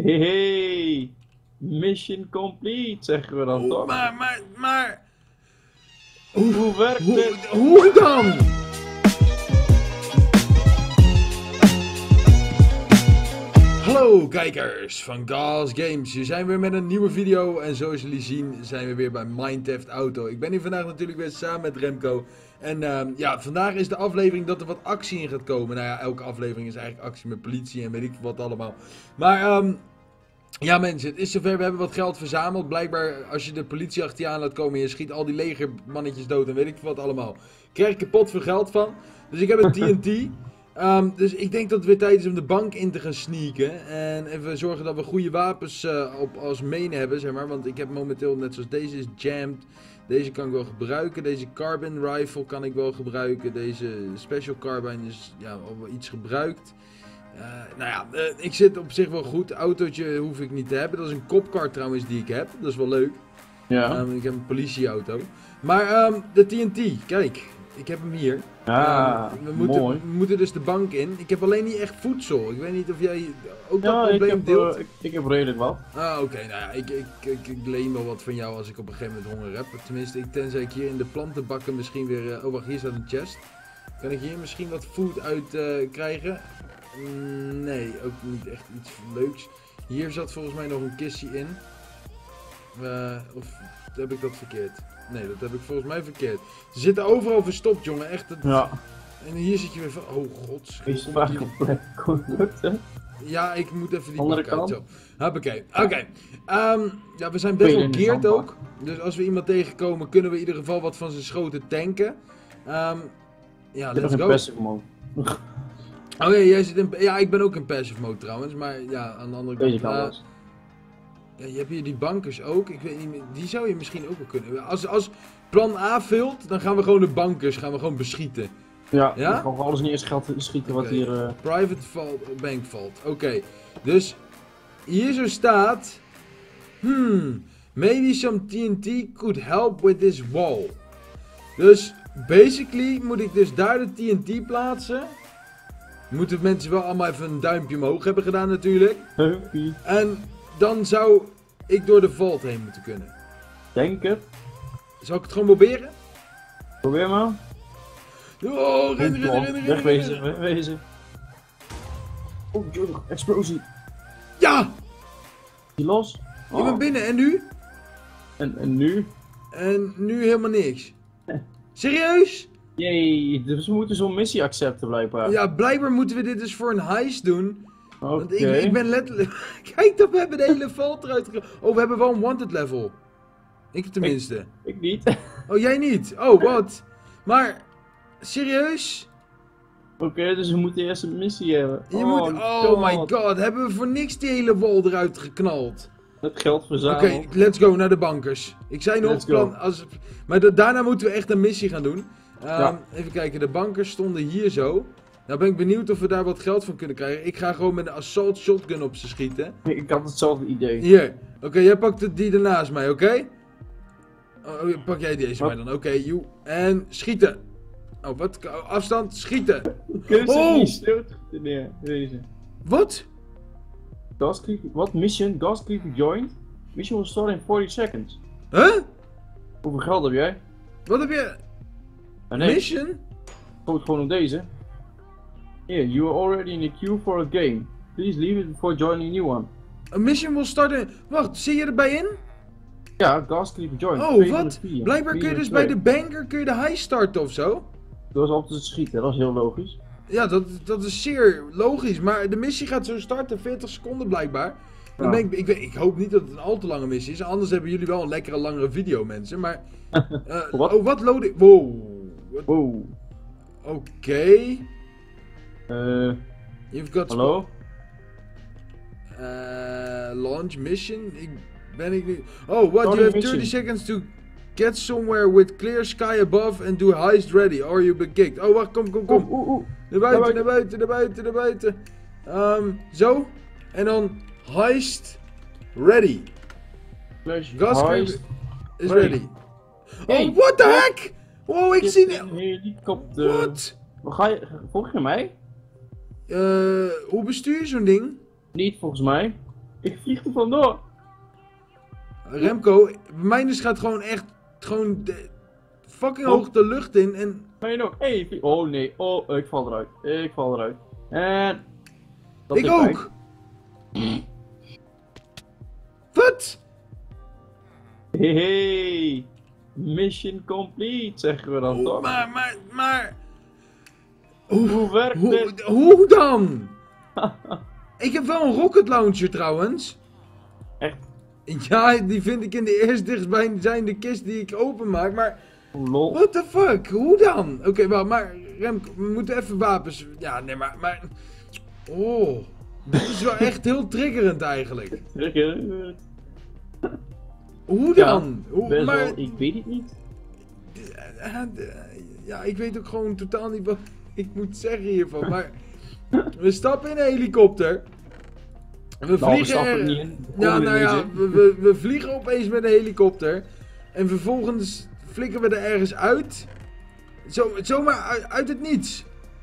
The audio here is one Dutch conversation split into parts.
Hey, mission complete, zeggen we dan toch? Maar... Hoe werkt dit? Hoe dan? Hallo kijkers van Gas Games, hier zijn we weer met een nieuwe video en zoals jullie zien zijn we weer bij Mind Theft Auto. Ik ben hier vandaag natuurlijk weer samen met Remco en ja, vandaag is de aflevering dat er wat actie in gaat komen. Nou ja, elke aflevering is eigenlijk actie met politie en weet ik wat allemaal. Maar ja mensen, het is zover, we hebben wat geld verzameld. Blijkbaar als je de politie achter je aan laat komen en je schiet al die legermannetjes dood en weet ik wat allemaal, krijg je kapot veel geld van. Dus ik heb een TNT. Dus ik denk dat het weer tijd is om de bank in te gaan sneaken. En even zorgen dat we goede wapens op als main hebben, zeg maar. Want ik heb momenteel, net zoals deze is jammed. Deze kan ik wel gebruiken. Deze carbine rifle kan ik wel gebruiken. Deze special carbine is ja, al wel iets gebruikt. Nou ja, ik zit op zich wel goed. Autootje hoef ik niet te hebben. Dat is een copcar trouwens die ik heb. Dat is wel leuk. Ja. Ik heb een politieauto. Maar de TNT, kijk. Ik heb hem hier. Mooi. We moeten dus de bank in. Ik heb alleen niet echt voedsel. Ik weet niet of jij ook dat Ja, probleem deelt. ik heb redelijk wat. Oké. Nou ja, ik leen wel wat van jou als ik op een gegeven moment honger heb. Tenminste, tenzij ik hier in de plantenbakken misschien weer... oh wacht, hier staat een chest. Kan ik hier misschien wat food uit krijgen? Nee, ook niet echt iets leuks. Hier zat volgens mij nog een kistje in. Of heb ik dat verkeerd? Nee, dat heb ik volgens mij verkeerd. Ze zitten overal verstopt, jongen. Echt. Ja. En hier zit je weer van... Oh god. Is vaak compleet corrupt, hè? Ja, ik moet even die Andere bak uit. kant. Zo. Hoppakee. Oké. Ja, we zijn best wel geared ook. Dus als we iemand tegenkomen, kunnen we in ieder geval wat van zijn schoten tanken. Ja, Dit is let's een go. passive mode. Oh ja, jij zit in... Ja, ik ben ook in passive mode trouwens. Maar ja, aan de andere kant... Deze kan wel. Ja, je hebt hier die bankers ook. Ik weet niet meer, die zou je misschien ook wel kunnen. Als plan A vult, dan gaan we gewoon de bankers beschieten. Ja, Ja? ik kan alles niet eens geld schieten wat Oké. hier... Private vault, bank vault. Oké. Dus hier zo staat... maybe some TNT could help with this wall. Dus basically moet ik dus daar de TNT plaatsen. Moeten mensen wel allemaal even een duimpje omhoog hebben gedaan natuurlijk. Huppie. En dan zou ik door de vault heen moeten kunnen. Denk het. Zal ik het gewoon proberen? Probeer maar. Oh, rennen. Wegwezen. Oh, joh, explosie. Ja! Die los. Ik ben binnen en nu? En nu? En nu helemaal niks. Serieus? Jee, dus we moeten zo'n missie accepten blijkbaar. Ja, blijkbaar moeten we dit dus voor een heist doen. Oké. Want ik ben letterlijk... Kijk, dat we hebben de hele vault eruit gegaan. Oh, we hebben wel een wanted level. Ik tenminste. Ik niet. Oh, jij niet? Oh, wat? Maar, serieus? Oké, dus we moeten eerst een missie hebben. Oh my god, hebben we voor niks die hele wall eruit geknald? Het geld Oké, verzamelen. let's go naar de bankers. Ik zei nog, Let's go. plan, maar daarna moeten we echt een missie gaan doen. Ja. Even kijken, de bankers stonden hier zo. Nou ben ik benieuwd of we daar wat geld van kunnen krijgen. Ik ga gewoon met een assault shotgun op ze schieten. Ik had hetzelfde idee. Hier, oké, jij pakt die ernaast mij, oké? Oh, pak jij deze maar dan, oké, you. En schieten. Oh, wat? Afstand, schieten. Kun je Oh! niet stil neer, deze. Wat? Gas creep, wat? Mission? Gas creep joined? Mission will start in 40 seconds. Huh? Hoeveel geld heb jij? Wat heb je? Nee, Mission? goed gewoon op deze. Here, you are already in the queue for a game. Please leave it before joining a new one. A mission will start in... Wacht, zit je erbij in? Ja, gas creep joined. Oh, 2 van wat? de 4. Blijkbaar kun je dus bij de banker de heist starten of zo? Dat was altijd schieten, dat is heel logisch. Ja, dat is zeer logisch, maar de missie gaat zo starten, 40 seconden blijkbaar. Dan Ja. ben ik hoop niet dat het een al te lange missie is, anders hebben jullie wel een lekkere langere video mensen, maar... Wat? Oh, wat loading... Wow. Wow. Oké. You've got... Hallo? Launch mission? Ben ik niet... Oh, what? Starting You have mission. 30 seconds to get somewhere with clear sky above and do heist ready, or you be kicked. Oh, wacht, kom. Oeh. Naar buiten. Zo. En dan heist ready. Flash, Gas heist. is ready. ready. Hey, Oh, what the heck? Wow, ik zie... Een helikopter. Wat? Waar ga je? Volg je mij? Hoe bestuur je zo'n ding? Niet volgens mij. Ik vlieg er vandoor. Remco, bij mij dus gaat gewoon echt, gewoon fucking hoog de lucht in en... Ben je nog? Hey, oh nee, oh, ik val eruit. Ik val eruit. En... dat Ik is ook! Wat? Hey, mission complete, zeggen we dan toch? Maar... Hoe werkt dit? Hoe dan? Ik heb wel een rocket launcher trouwens. Echt? Ja, die vind ik in de eerst dichtstbijzijnde kist die ik openmaak, maar... Lol. What the fuck? Hoe dan? Oké, wel, maar Remco, we moeten even wapens... Ja, nee, maar... Oh, dit is wel echt heel triggerend eigenlijk. Hoe dan? Best wel, ik weet het niet. Ja, ik weet ook gewoon totaal niet wat ik moet zeggen hiervan, maar... We stappen in een helikopter. We vliegen er... niet in. Ja, nou ja, we vliegen opeens met een helikopter. En vervolgens flikken we er ergens uit. Zomaar uit het niets.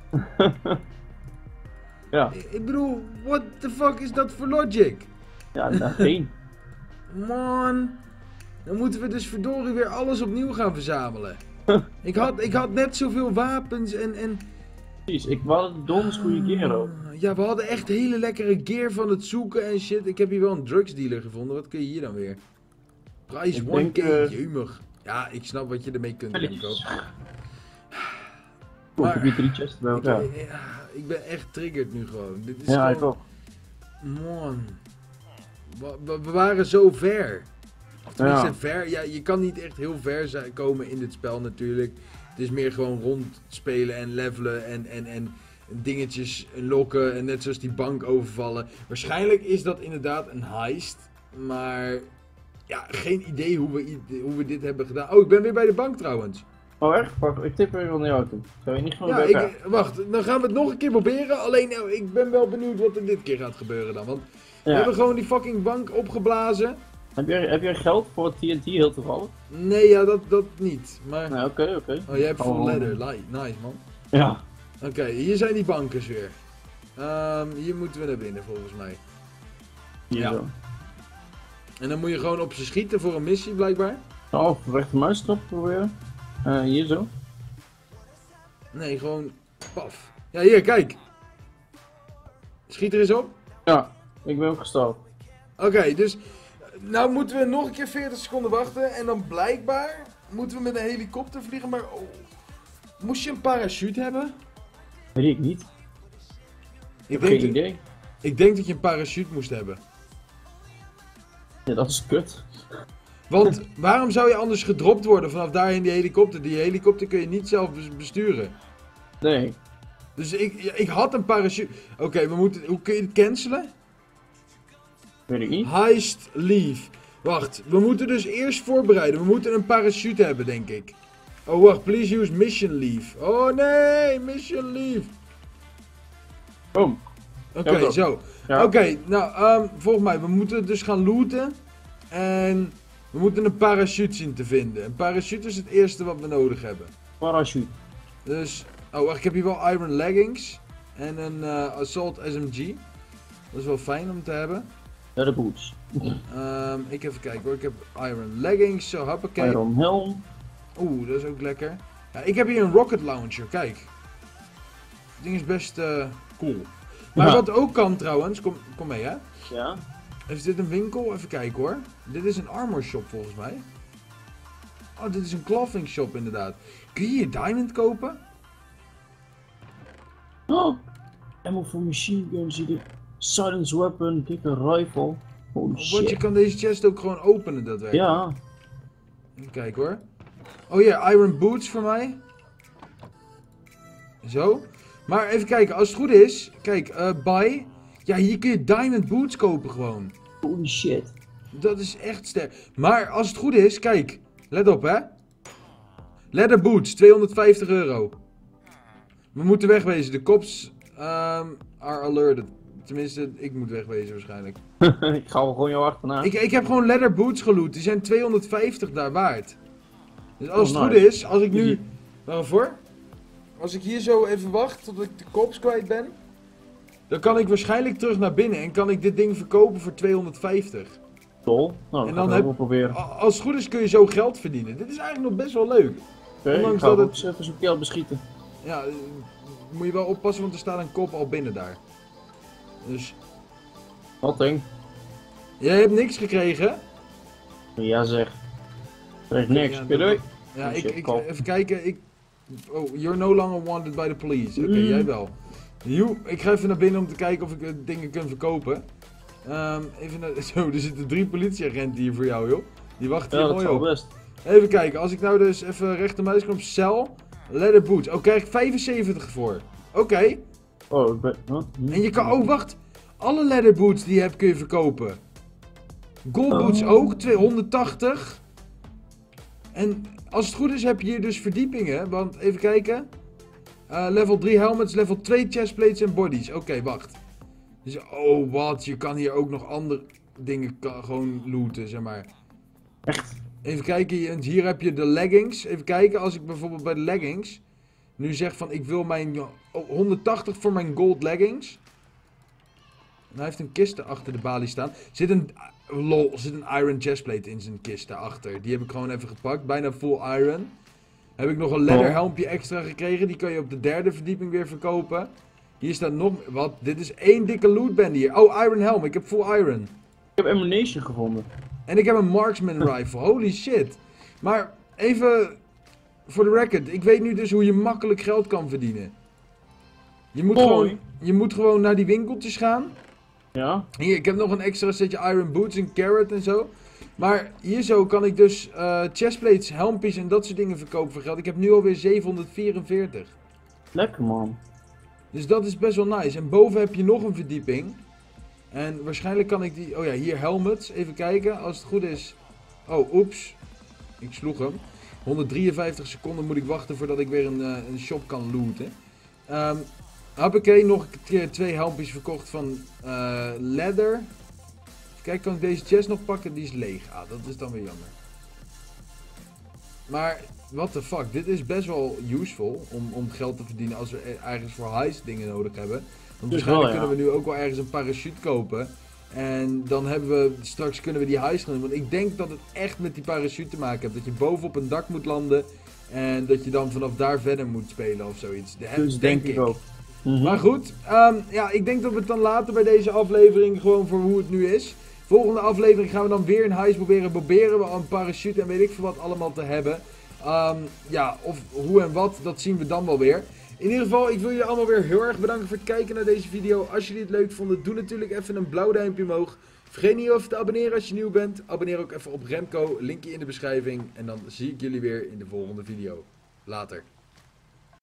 Ja. Ik bedoel, what the fuck is dat voor logic? Ja, nou, geen. Man. Dan moeten we dus verdorie weer alles opnieuw gaan verzamelen. Ik had net zoveel wapens en... Precies, ik had de donders goede gear ook. Ja, we hadden echt hele lekkere gear van het zoeken en shit. Ik heb hier wel een drugsdealer gevonden. Wat kun je hier dan weer? Prijs 1k, jeumig. Ja, ik snap wat je ermee kunt doen. Maar, ik heb 3 chests bij elkaar. Ik ben echt triggered nu gewoon. Dit is Ja, gewoon... ik ook. Man. We waren zo ver. Of tenminste Ja. ver. Ja, je kan niet echt heel ver komen in dit spel natuurlijk. Het is meer gewoon rondspelen en levelen en dingetjes lokken en net zoals die bank overvallen. Waarschijnlijk is dat inderdaad een heist. Maar ja, geen idee hoe we dit hebben gedaan. Oh, ik ben weer bij de bank trouwens. Oh echt? Wacht, ik tip er wel naar jou toe. Zou je niet gewoon Ja, bij elkaar? wacht, dan gaan we het nog een keer proberen. Alleen ik ben wel benieuwd wat er dit keer gaat gebeuren dan. Want we Ja. hebben gewoon die fucking bank opgeblazen. Heb je geld voor TNT heel toevallig? Nee, ja, dat niet. Maar... Nee, oké. Oh, jij hebt full leather. Nice, man. Ja. Oké, hier zijn die bankers weer. Hier moeten we naar binnen, volgens mij. Hier Ja. zo. En dan moet je gewoon op ze schieten voor een missie, blijkbaar. Oh, rechtermuisknop proberen. Hier zo. Nee, gewoon paf. Ja, hier, kijk. Schiet er eens op. Ja, ik ben ook gestart. Oké, dus... Nou moeten we nog een keer 40 seconden wachten. En dan blijkbaar moeten we met een helikopter vliegen. Maar moest je een parachute hebben? Weet ik niet. Ik Geen idee. Ik denk dat je een parachute moest hebben. Ja, dat is kut. Want waarom zou je anders gedropt worden vanaf daar in die helikopter? Die helikopter kun je niet zelf besturen. Nee. Dus ik had een parachute. Oké, hoe kun je het cancelen? Weet ik niet. Heist leave. Wacht, we moeten dus eerst voorbereiden. We moeten een parachute hebben, denk ik. Oh, wacht. Please use mission leave. Oh, nee. Mission leave. Boom. Oké, zo. Ja. Oké, nou, volgens mij, we moeten dus gaan looten. En we moeten een parachute zien te vinden. Een parachute is het eerste wat we nodig hebben. Parachute. Dus, oh, wacht. Ik heb hier wel iron leggings. En een assault SMG. Dat is wel fijn om te hebben. Ja, de boots. Ik even kijken hoor. Ik heb iron leggings, zo hoppakee. Iron helm. Oeh, dat is ook lekker. Ja, ik heb hier een rocket launcher, kijk. Het ding is best cool. Maar Ja. wat ook kan trouwens, kom mee hè. Ja. Is dit een winkel? Even kijken hoor. Dit is een armor shop volgens mij. Oh, dit is een clothing shop inderdaad. Kun je hier diamond kopen? Oh. Ammo voor machine gun, zie ik. Silence weapon, dikke rifle. Holy Want je shit. kan deze chest ook gewoon openen daadwerkelijk. Ja. Even kijken hoor. Oh ja, iron boots voor mij. Zo. Maar even kijken, als het goed is. Kijk, buy. Ja, hier kun je diamond boots kopen gewoon. Holy shit. Dat is echt sterk. Maar als het goed is, kijk. Let op hè. Leather boots, 250 euro. We moeten wegwezen. De cops are alerted. Tenminste, ik moet wegwezen waarschijnlijk. Ik ga wel gewoon jou achterna. Ik heb gewoon leather boots geloot. Die zijn 250 daar waard. Dus als het goed nice. is, als ik nu... Waarvoor? Als ik hier zo even wacht tot ik de cops kwijt ben. Dan kan ik waarschijnlijk terug naar binnen en kan ik dit ding verkopen voor 250. Tol. Nou, En dan dan gaan we wel proberen. Als het goed is kun je zo geld verdienen. Dit is eigenlijk nog best wel leuk. Oké, ik ondanks ga dat ook het- eens even zo'n kerel beschieten. Ja, moet je wel oppassen, want er staat een kop al binnen daar. Dus, Wat eng. jij hebt niks gekregen? Ja zeg. Er is niks. Ja, Oké, doei. Ja, Oh, shit, kop. even kijken. Oh, you're no longer wanted by the police. Oké, jij wel. Ik ga even naar binnen om te kijken of ik dingen kan verkopen. Even naar... Zo, er zitten 3 politieagenten hier voor jou, joh. Die wachten Ja, hier dat mooi zal op. best. Even kijken, als ik nou dus even rechtermuisknop cel, leather boots. Oh, krijg ik 75 voor. Oké. Oh, ik ben... Huh? En je kan... Oh, wacht. Alle leather boots die je hebt kun je verkopen. Gold boots ook, 280. En als het goed is heb je hier dus verdiepingen. Want, even kijken. Level 3 helmets, level 2 chestplates en bodies. Oké, wacht. Dus, oh wat, je kan hier ook nog andere dingen gewoon looten, zeg maar. Echt? Even kijken, hier heb je de leggings. Even kijken, als ik bijvoorbeeld bij de leggings nu zeg van ik wil mijn 180 voor mijn gold leggings. En hij heeft een kist achter de balie staan. Zit een iron chestplate in zijn kist daarachter. Die heb ik gewoon even gepakt, bijna full iron. Heb ik nog een leather helmpje extra gekregen, die kan je op de 3e verdieping weer verkopen. Hier staat nog, wat, dit is 1 dikke lootband hier. Oh, iron helm, ik heb full iron. Ik heb ammunition gevonden. En ik heb een marksman rifle, holy shit. Maar even voor de record, ik weet nu dus hoe je makkelijk geld kan verdienen. Je moet gewoon naar die winkeltjes gaan. Ja? Hier, ik heb nog een extra setje iron boots, een carrot en zo. Maar hier zo kan ik dus chestplates, helmpjes en dat soort dingen verkopen voor geld. Ik heb nu alweer 744. Lekker man. Dus dat is best wel nice. En boven heb je nog een verdieping. En waarschijnlijk kan ik die... Oh ja, hier helmets. Even kijken. Als het goed is... Oh, oeps. Ik sloeg hem. 153 seconden moet ik wachten voordat ik weer een shop kan looten. Hoppakee, nog een keer 2 helmpjes verkocht van leather. Kijk, kan ik deze chest nog pakken? Die is leeg. Ah, dat is dan weer jammer. Maar, what the fuck. Dit is best wel useful om geld te verdienen als we ergens voor heist dingen nodig hebben. Want waarschijnlijk kunnen we nu ook wel ergens een parachute kopen. En dan hebben we, straks kunnen we die heist gaan doen. Want ik denk dat het echt met die parachute te maken heeft. Dat je boven op een dak moet landen. En dat je dan vanaf daar verder moet spelen of zoiets. Dus denk ik ook. Maar goed, ja, ik denk dat we het dan laten bij deze aflevering. Gewoon voor hoe het nu is. Volgende aflevering gaan we dan weer een heist proberen we een parachute en weet ik veel wat allemaal te hebben. Ja, of hoe en wat, dat zien we dan wel weer. In ieder geval, ik wil jullie allemaal weer heel erg bedanken voor het kijken naar deze video. Als jullie het leuk vonden, doe natuurlijk even een blauw duimpje omhoog. Vergeet niet over te abonneren als je nieuw bent. Abonneer ook even op Remco, linkje in de beschrijving. En dan zie ik jullie weer in de volgende video. Later.